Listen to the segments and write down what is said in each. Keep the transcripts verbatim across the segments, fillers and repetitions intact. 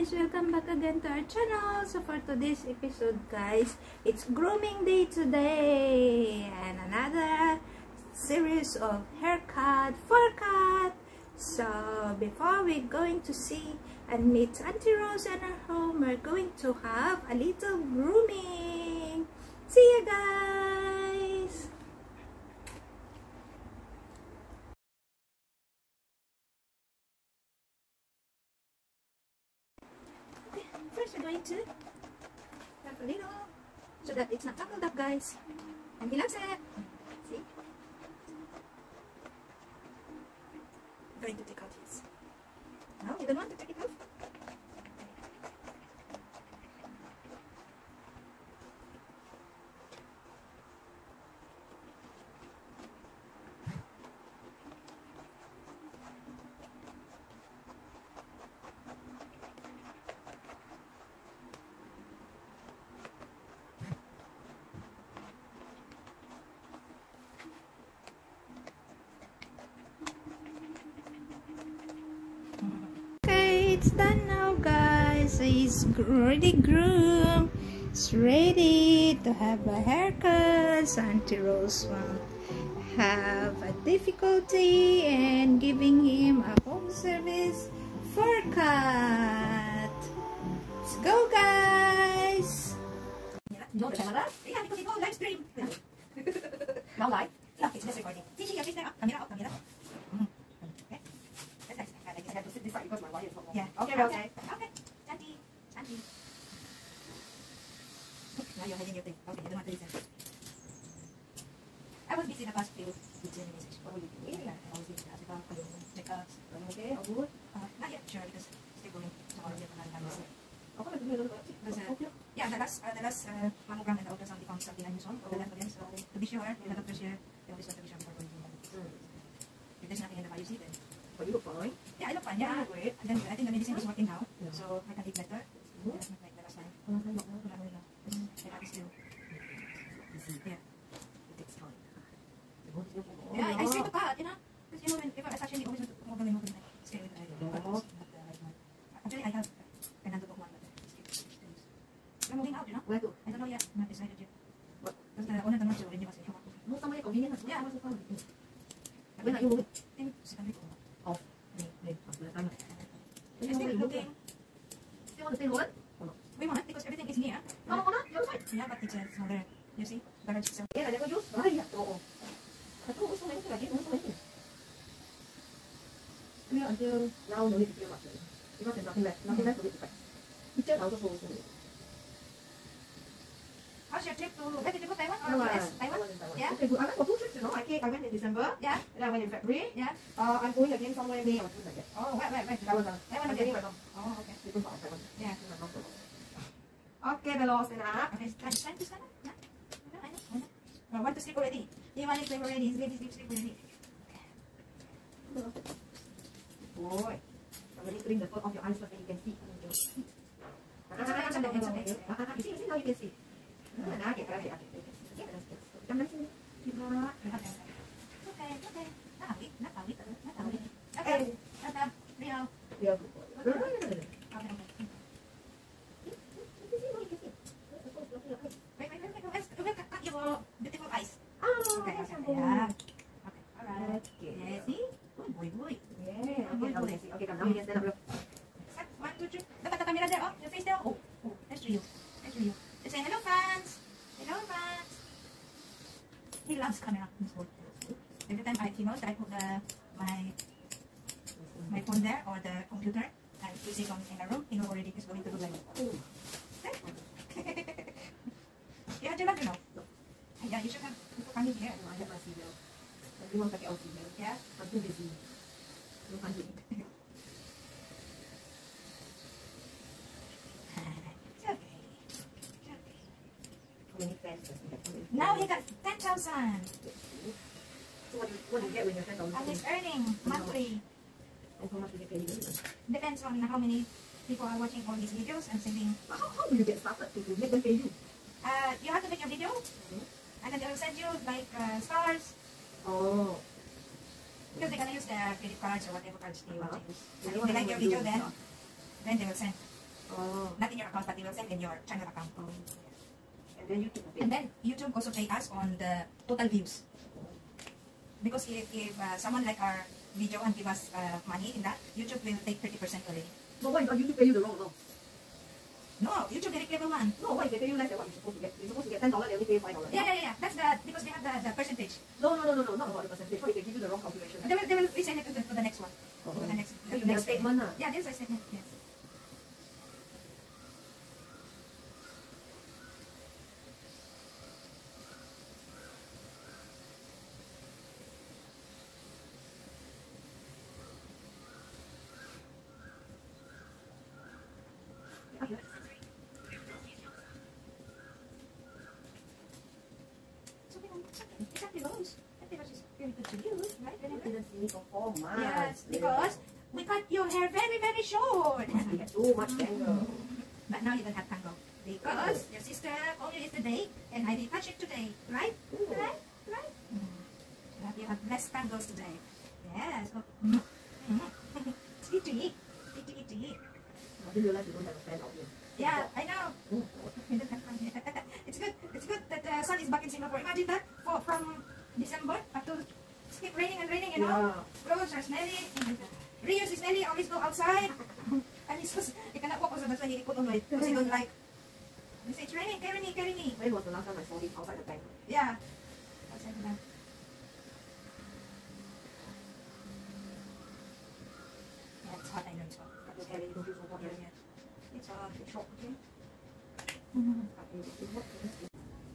guys, welcome back again to our channel. So for today's episode guys, it's grooming day today and another series of haircut, forecut. So before we're going to see and meet Auntie Rose and her home, we're going to have a little grooming. See you guys. First, we're going to have a little so that it's not tangled up, guys. And he loves it. See? I'm going to take out his. No, you don't want to take it off? It's done now, guys. He's ready groomed. It's ready to have a haircut. So Auntie Rose won't have a difficulty in giving him a home service forecut. Let's go, guys. No, the camera? Yeah, because it's all live stream. Now live? Yeah, it's just recording. See, see, your face there. Up, camera, up, camera. Mm. Okay. That's nice. I guess I have to sit this side because my wire is not long. Yeah. Okay, okay. Okay. Okay. Auntie. Auntie. Now you're hiding your thing. Okay, you don't have to listen. I was busy the past few weeks in message. What were you doing? I was busy. I was about to make up. Are you okay? All good? Uh, not yet, sure, because still going tomorrow. You're going to have to okay, do a little bit. Because, uh, yeah, the last, uh, the last uh, mammogram and the ultrasound, they found something unusual for the left again. So, to be sure, the doctors here, they always want to be sure before going to the mm. If there's nothing in the biopsy, then. But you look fine. Yeah, I look fine. Yeah, great. And then I think the medicine is working now, yeah. So I can eat better. Mm-hmm. Yeah, not like the last time. Mm-hmm. No, no, no, no. Mm-hmm. Yeah, still. Yeah. It takes time. Yeah, I, I straight to cut, you know. Because, you know, whenever I touch any, always want to move them and move them. Like, stay with the right one. Not the right one. Actually, I have Fernando Book one, but I'm moving out, you know. Where to? I don't know yet. I'm not decided yet. What? Because the owner doesn't know, really was here. Move somewhere convenient. Yeah, what's the fun? When are you moving? I think second week. Off. May, May. After that time. I'm still looking. Still want to stay home? Or not? We want, because everything is near. No, no, no, you're fine. Yeah, but it's uh, smaller. You see? Garage itself. Yeah, I never use. Ah, yeah. Oo. Ito, gusto mo yung lagi. Gusto mo yung. Clear until now, no need to clear much. Because there's nothing left. Nothing left to be effect. Picture also so so. How's your trip to, where did you go, Taiwan or U S? Taiwan? Taiwan? Yeah. Okay, good. I went for two trips, you know. I came, I went in December. Yeah. And I went in February. Yeah. Uh, I'm going again somewhere in May or June like that. Oh, where, where, where? Taiwan. Taiwan. I'm getting my mom. Oh, okay. Different part of Taiwan. Yeah. Okay, the law stand up. Okay, time, time to stand up. Yeah. I know, I know. I want to sleep already. He want to sleep already. He's ready to sleep, sleep already. Boy. Somebody bring the foot off your eyes first, then you can see. It's okay, it's okay, it's okay. You see, you see, now you can see. Ah, okay, okay, okay. Jam lang sini. Diba? Okay, okay. Nakawit, nakawit, nakawit. Okay, tata, Rio. Rio. Okay, okay. Wait, wait, wait, wait. We'll cut your beautiful eyes. Oh, okay, okay, yeah. Okay, alright. Yeah, see? Good boy, boy. Yeah, okay, now let's see. Okay, come now, you can stand up. One, two, three. Look at the camera there, oh. Your face there, oh. Oh, that's Rio. That's Rio. Just say hello, fans. Hello, fans. He loves camera. Every time I, he knows that I put the my my phone there or the computer and use it on in the room, he knows already he's going to do like that. You have to love, you know. Yeah, you should have people coming here. I have my female. Everyone can get all female. Yeah. I'm too busy. No fun doing it. Now he got ten thousand. So what do, you, what do you get when you're ten thousand? And he's earning monthly. And how much do you get paid? Depends on how many people are watching all these videos and sending. How, how do you get started to make them pay you? Uh, you have to make your video, mm-hmm. And then they will send you like uh, stars. Oh. Because they're gonna use their credit cards or whatever cards they want to use. And if they like your video, then then they will send. Oh. Not in your account, but they will send in your channel account. Oh. And then YouTube pay. And then YouTube also pay us on the total views. Because if, if uh, someone like our video and give us uh, money in that, YouTube will take thirty percent already. No, why don't YouTube pay you the wrong amount? No, YouTube directly everyone. No, why they pay you less than what you're supposed to get? You're supposed to get ten dollars, they only pay you five dollars. Yeah, yeah, yeah. That's the, because they have the, the percentage. No, no, no, no, no, not about the percentage. Why they give you the wrong calculation? They will, they will resend it to the, to the next one. Oh. To the next, Then the you get a next statement, ah. Yeah, there's a statement, yes. So, exactly those. I think it's very good to you, right? Very good. Didn't see me for four months. Yes, because we cut your hair very, very short. You get too much tangle. But now you don't have tangle. Because your sister called you yesterday and I retouched it today, right? Ooh. Right? Right? Mm. You have less tangles today. Yes. Oh. Mm. Mm. Sweet to eat. Sweet to eat to eat. I didn't realize you don't have a fan out here. Yeah, I know. Mm. We don't have fun yet. It's good. It's good that the sun is back in Singapore. Imagine that for from December up to it's keep raining and raining, you know. Yeah. Roads are smelly. Rios is smelly. Always go outside. And it's just, you cannot walk also. That's why he put on it because he don't like. They say it's raining. Carry me, carry me. When was the last time I saw him outside the bank? Yeah. Outside the bank. Yeah, it's hot. I know it's hot. But the carry, you don't feel so hot Yeah, here. yeah. It's hot. It's hot. Okay. But it- it works.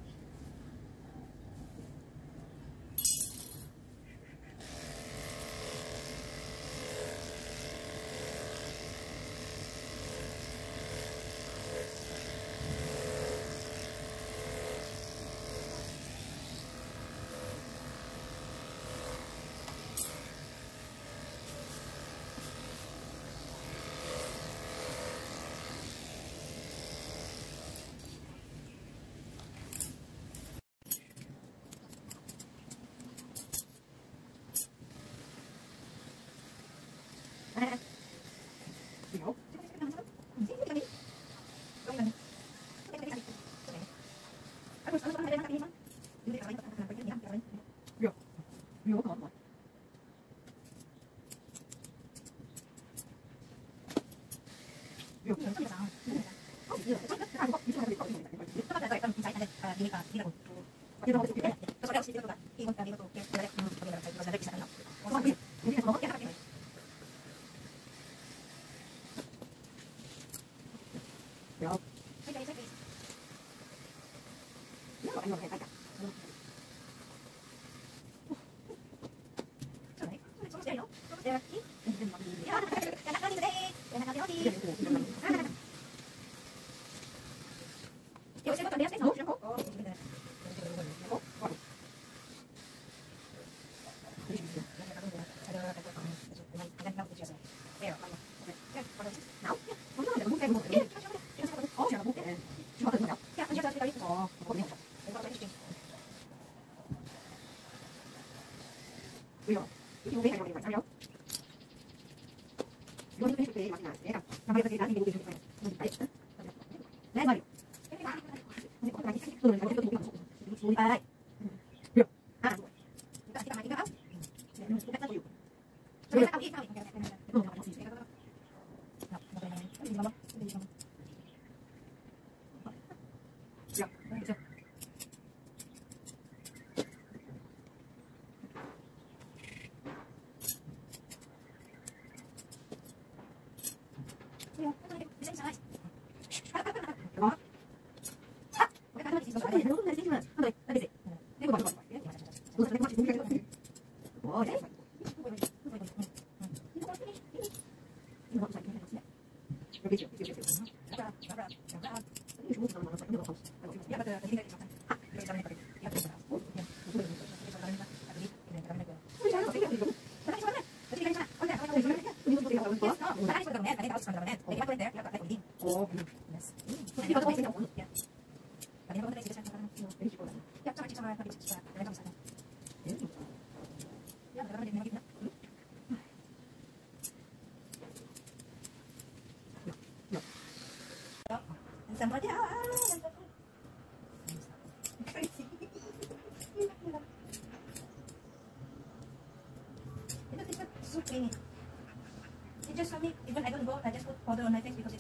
Yo. Yo. Yo, come on. Yo. You know what it is? Yo. No, I know, I got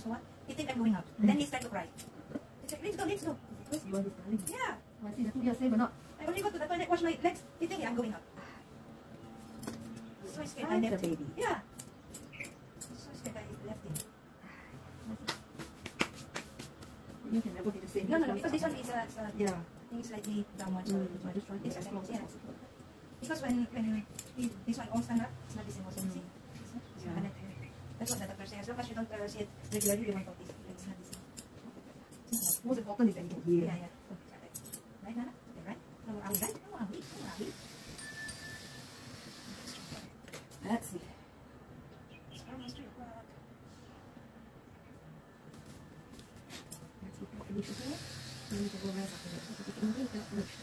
So what? He think I'm going out. And then he started to cry. He said, let's go, let's go. Because you want this darling. Yeah. I see the two years same or not. I only go to the toilet, wash my legs. He think I'm going out. So scared I Like left the him. baby. Yeah. So scared I left him. You can never be the same. No, no, no. Because this one is a, it's a Yeah. I think it's slightly downward. So Mm, so I just try to it's get a close yeah. as possible. Because when when he, this one all stand up, it's not the same also. See? It's not- it's not Yeah. connected. That's what the doctor says. As long as you don't uh, see it regularly, you won't notice. It's not the same. Most important is that you can hear. Yeah, yeah. Right, Nana? Okay, right? No, are we right? No, are we? No, are we? Let's see. It's almost three o'clock. Let's see if we finish it here. Then we can go rest after that. So we can wait that much.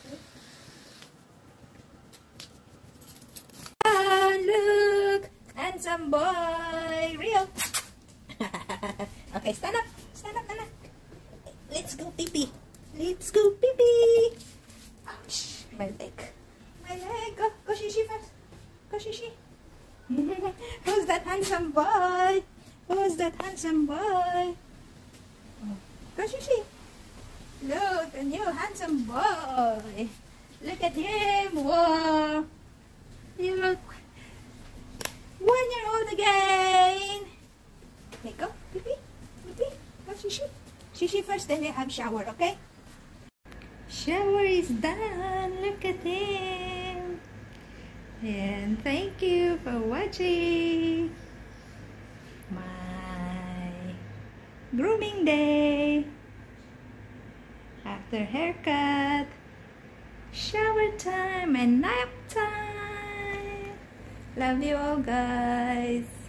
Ah, look! Handsome boy! Real! Okay, stand up! Stand up, Nana! Let's go pee-pee! Let's go pee-pee! Ouch! My leg. My leg! Go, go shishi first! Go shishi! Who's that handsome boy? Who's that handsome boy? Go shishi! Look, a new handsome boy! Look at him! Whoa! You look one year old again! Okay, go, pee-pee, pee-pee, go shishi. Shishi first, then we have shower, okay? Shower is done. Look at him. And thank you for watching my grooming day. After haircut, shower time, and nap time. Love you all, guys.